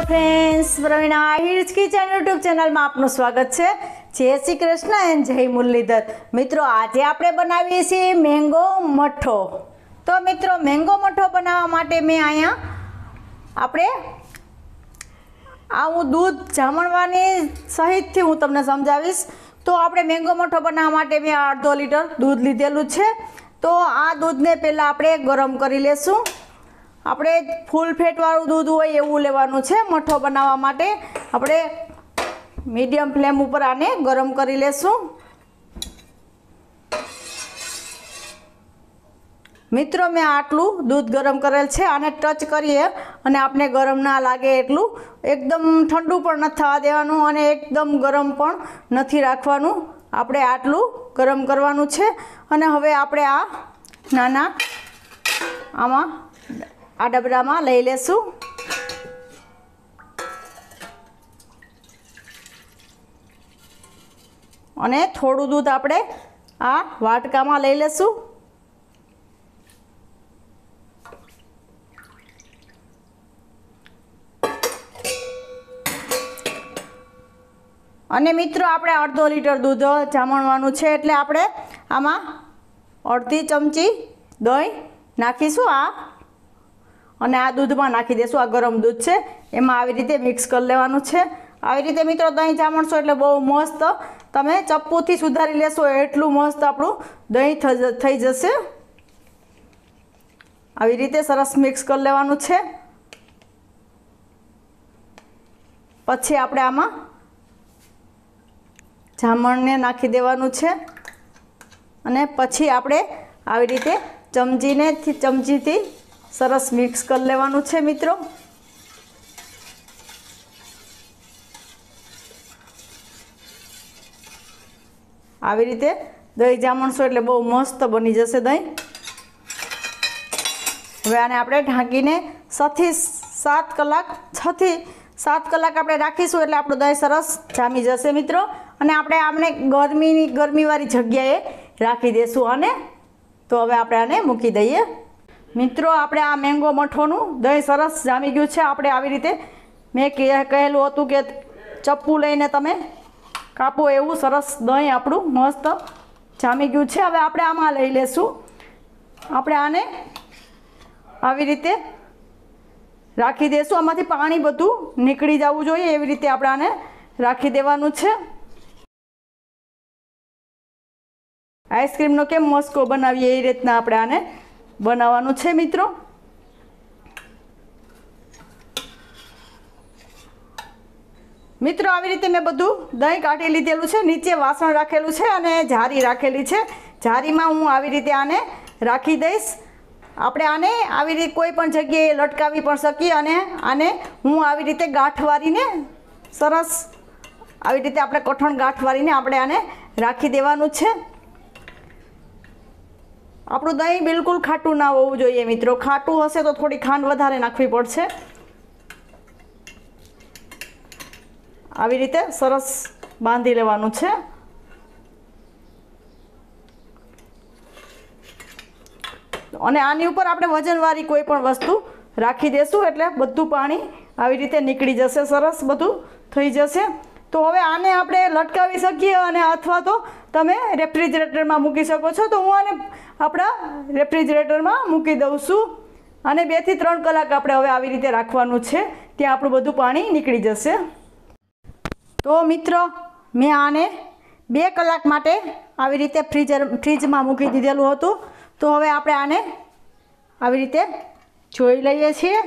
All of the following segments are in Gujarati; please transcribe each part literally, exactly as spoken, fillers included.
Friends, Praveena Ahir kitchen YouTube channel में आपનું સ્વાગત છે। जय श्री कृष्ण एंड जय मुरलीधर। मित्रों, आज આપણે બનાવીએ છીએ મેંગો મઠો। तो मित्रों, મેંગો મઠો બનાવવા માટે मैं અહીંયા આપણે આ હું दूध જામણવાની સહિતથી હું તમને સમજાવીશ। तो આપણે મેંગો મઠો બનાવવા માટે मैं અડધો લીટર दूध લીધેલું છે। तो આ दूधને પહેલાં આપણે ગરમ કરી લેશું। આપણે ફૂલ ફેટવાળું दूध હોય એવું લેવાનું છે। મઠો બનાવવા માટે આપણે મીડિયમ ફ્લેમ ઉપર આને ગરમ કરી લેશું। मित्रों, मैं आटलू दूध गरम करेल छे। आने टच करिए अने आपने गरम ना लागे एटलू एकदम ठंडू पण न थवा देवानुं अने एकदम गरम पण नथी राखवानुं। आपणे आटलू गरम करवानुं छे। अने हवे आपणे आ नाना आमां आ डबरामां लई लेशुं। अने थोड़ुं दूध आपणे आ वाटकामां लई लेशुं। अने मित्रों, आपणे अर्धो लीटर दूध जामणवानुं छे एटले आपणे आमां अर्धी चमची दही नाखीशुं। आ अने आ दूधमां नाखी देशुं। आ गरम दूध छे एमां आवी रीते मिक्स कर लेवानुं छे। आवी रीते मित्रों दही जामणशो एटले बहु मस्त तमे चप्पूथी सुधारी लेशो एटलुं मस्त आपणुं दही थई जशे। आवी रीते सरस मिक्स कर लेवानुं छे। पछी आपणे आमां जामणने नाखी देवानुं छे अने पछी आपणे आवी रीते चमचीने चमचीथी सरस मिक्स कर लेवानुं छे। मित्रों, आवी रीते दही जामणशो एटले बहु मस्त बनी जशे दही। हवे आने आपणे ढांकीने छ थी सात कलाक छ थी सात कलाक आपणे राखीशुं एटले आपणुं दही सरस जामी जशे। मित्रों, अने आपणे आमने गरमीनी गरमीवाળી जग्याए राखी देशुं। अने तो हवे आपणे आने मूकी दईए। मित्रों, आपणे आ મેંગો મઠોનું દહીં સરસ જામી ગયું છે। આપણે આવી રીતે મેં કહેલું હતું કે ચપ્પુ લઈને તમે કાપો એવું સરસ દહીં આપણું મસ્ત જામી ગયું છે। હવે આપણે આમાં લઈ લેશું। આપણે આને આવી રીતે રાખી દેશું। આમાંથી પાણી બધું નીકળી જવું જોઈએ એવી રીતે આપણે આને રાખી દેવાનું છે। आइसक्रीमनो केम मस्को बनावीए ए रीतना आपणे आने बनाववानुं छे। मित्रों, मित्रों आवी रीते मैं बधुं दही काढी लीधेलुं छे। नीचे वासण राखेलुं छे अने झारी राखेली छे। झारीमां हूँ आवी रीते आने राखी दईश। आपणे आने आवी रीते कोई पण जग्याए लटकावी पण शकीए अने आने हूँ आवी रीते गांठ वारीने सरस आवी रीते आपणे कठण गांठ वारीने आपणे आने राखी देवानुं छे। આપણું દહીં બિલકુલ ખાટું ના હોવું જોઈએ। મિત્રો, ખાટું હશે તો થોડી ખાંડ વધારે નાખવી પડશે। આવી રીતે સરસ બાંધી લેવાનું છે। અને આની ઉપર આપણે વજનવાળી કોઈ પણ વસ્તુ રાખી દેશું એટલે બધું પાણી આવી રીતે નીકળી જશે, સરસ બધું થઈ જશે। तो हवे आने आपणे लटकावी शकीए अने अथवा तो तमे रेफ्रिजरेटर में मूकी शको छो। तो हूँ आने आपणा रेफ्रिजरेटर में मूकी दऊं छुं अने बे थी त्रण कलाक आपणे हवे आवी रीते राखवानुं छे। त्यां आपणुं बधुं पाणी निकળી जशे। तो मित्रों, मैं आने बे कलाक माटे आवी रीते फ्रीजर फ्रीज में मूकी दीधेलुं हतुं। तो हवे आपणे आने आवी रीते जोई लईए छीए।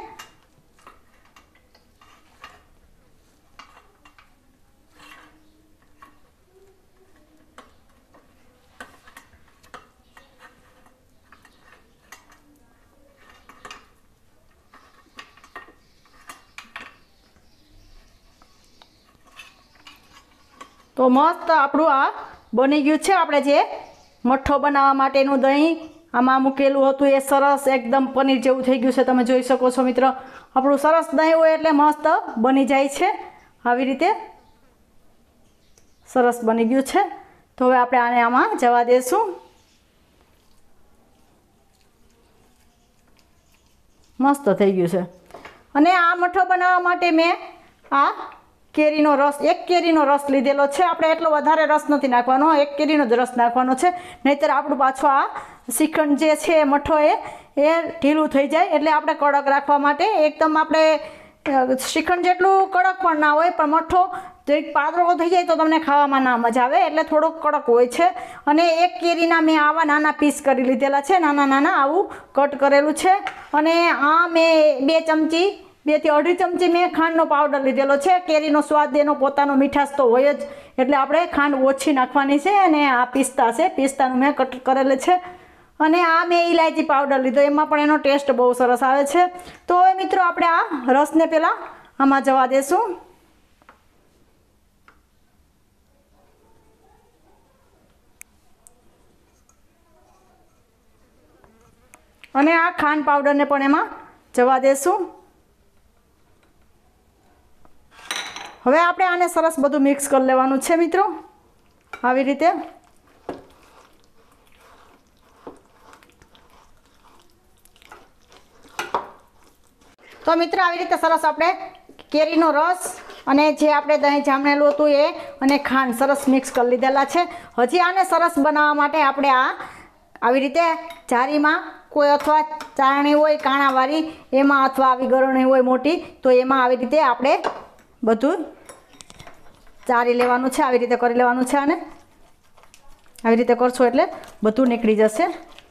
तो मस्त आपणुं आ बनी गयुं छे। आपणे जे मठो बनाववा माटेनुं दही आमां मूकेलुं हतुं ए सरस एकदम पनीर जेवुं थई गयुं छे। तमे जोई शको छो। मित्र, आपणुं सरस दही होय एटले मस्त बनी जाय छे। आवी रीते सरस बनी गयुं छे। तो हवे आपणे आने आमां जवा देशुं। मस्त थई गयुं छे। અને આ મઠો બનાવવા માટે મેં આ કેરીનો રસ એક કેરીનો રસ લીધેલો છે। આપણે એટલો વધારે રસ નથી નાખવાનો, એક કેરીનો જ રસ નાખવાનો છે, નહીંતર આપણું પાછો આ શ્રીખંડ જે છે મઠો એ એ ઢીલું થઈ જાય। એટલે આપણે કડક રાખવા માટે એકદમ આપણે શ્રીખંડ જેટલું કડક પણ ના હોય, પણ મઠો જરીક પાતળો થઈ જાય તો તમને ખાવામાં ના મજા આવે, એટલે થોડોક કડક હોય છે। અને એક કેરીના મેં આવા નાના પીસ કરી લીધેલા છે, નાના નાના આવું કટ કરેલું છે। અને આ મેં બે ચમચી બેથી અઢી ચમચી મેં ખાંડનો પાવડર લીધેલો છે। કેરીનો સ્વાદ એનો પોતાનો મીઠાશ તો હોય જ, એટલે આપણે ખાંડ ઓછી નાખવાની છે। અને આ પિસ્તા છે, પિસ્તાનું મેં કટ કરેલું છે। અને આ મેં ઇલાયચી પાવડર લીધો, એમાં પણ એનો ટેસ્ટ બહુ સરસ આવે છે। તો હવે મિત્રો આપણે આ રસને પહેલાં આમાં જવા દેશું। અને આ ખાંડ પાવડરને પણ એમાં જવા દેશું। હવે આપણે આને સરસ બધું મિક્સ કરી લેવાનું છે મિત્રો, આવી રીતે। તો મિત્રો આવી રીતે સરસ આપણે કેરીનો રસ અને જે આપણે દહીં જામેલું હતું એ અને ખાંડ સરસ મિક્સ કરી લીધેલા છે। હજી આને સરસ બનાવવા માટે આપણે આ આવી રીતે જારીમાં કોઈ અથવા ચાળણી હોય કાણાવાળી એમાં, અથવા આવી ગરણી હોય મોટી તો એમાં આવી રીતે આપણે બધું ચારી લેવાનું છે, આવી રીતે કરી લેવાનું છે। આને આવી રીતે કરશો એટલે બધું નીકળી જશે।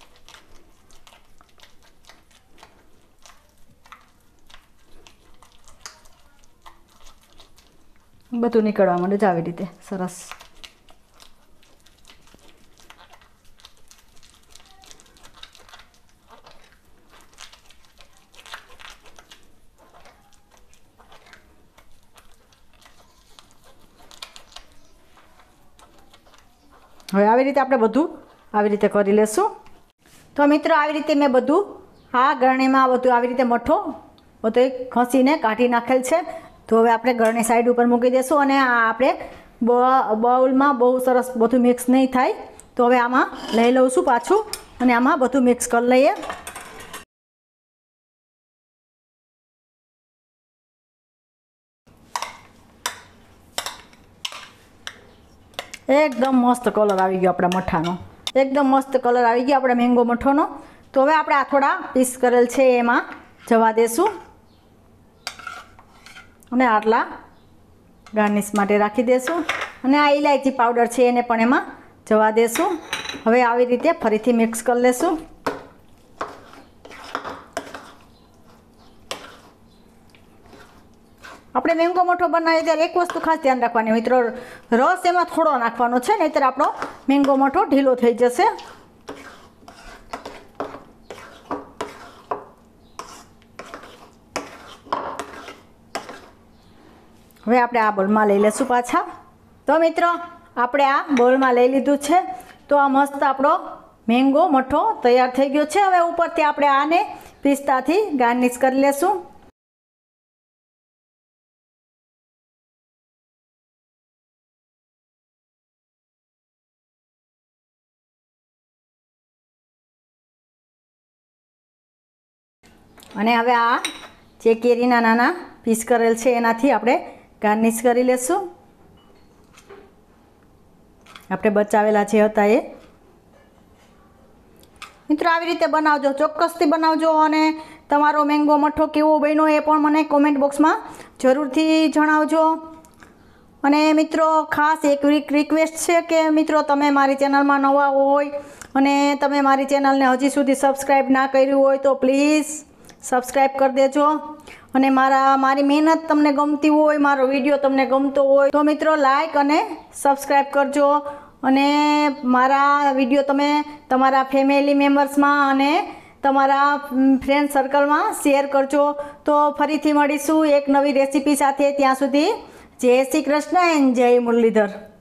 બધું નીકળવા માંડે છે આવી રીતે સરસ। હવે આવી રીતે આપણે બધું આવી રીતે કરી લેશું। તો મિત્રો આવી રીતે મેં બધું આ ગરણીમાં બધું આવી રીતે મઠો બધો ઘસીને કાઢી નાખેલ છે। તો હવે આપણે ગરણી સાઈડ ઉપર મૂકી દઈશું। અને આ આપણે બાઉલમાં બહુ સરસ બધું મિક્સ નહીં થાય, તો હવે આમાં લઈ લઉં છું પાછું અને આમાં બધું મિક્સ કરી લઈએ। એકદમ મસ્ત કલર આવી ગયો આપણા મઠાનો, એકદમ મસ્ત કલર આવી ગયો આપણા મેંગો મઠોનો। તો હવે આપણે આ થોડા પીસ કરેલ છે એમાં જવા દેશું અને આટલા ગાર્નિશ માટે રાખી દેશું। અને આ ઇલાયચી પાવડર છે એને પણ એમાં જવા દેશું। હવે આવી રીતે ફરીથી મિક્સ કરી લેશું। આપણે મેંગો મઠો બનાવીએ ત્યારે એક વસ્તુ ખાસ ધ્યાન રાખવાની મિત્રો, રસ એમાં થોડો નાખવાનો છે, નહીંતર આપણો મેંગો મઠો ઢીલો થઈ જશે। હવે આપણે આ બોલમાં લઈ લેશું પાછા। તો મિત્રો આપણે આ બોલમાં લઈ લીધું છે। તો આ મસ્ત આપણો મેંગો મઠો તૈયાર થઈ ગયો છે। હવે ઉપરથી આપણે આને પિસ્તાથી ગાર્નિશ કરી લેશું। અને હવે આ જે કેરીના નાના પીસ કરેલ છે એનાથી આપણે ગાર્નિશ કરી લેશું। આપણે બચાવેલા જે હતા એ મિત્રો આવી રીતે બનાવજો, ચોક્કસથી બનાવજો। અને તમારો મેંગો મઠો કેવો બન્યો એ પણ મને કોમેન્ટ બોક્સમાં જરૂરથી જણાવજો। અને મિત્રો ખાસ એક રિક્વેસ્ટ છે કે મિત્રો તમે મારી ચેનલમાં નવા હોય અને તમે મારી ચેનલને હજી સુધી સબસ્ક્રાઈબ ના કર્યું હોય તો પ્લીઝ સબસ્ક્રાઈબ કરી દેજો। અને મારા મારી મહેનત તમને ગમતી હોય, મારો વિડીયો તમને ગમતો હોય તો મિત્રો લાઈક અને સબસ્ક્રાઈબ કરજો। અને મારા વિડીયો તમે તમારા ફેમિલી મેમ્બર્સમાં અને તમારા ફ્રેન્ડ સર્કલમાં શેર કરજો। તો ફરીથી મળીશું એક નવી રેસીપી સાથે, ત્યાં સુધી જય શ્રી કૃષ્ણ એન્ડ જય મુરલીધર।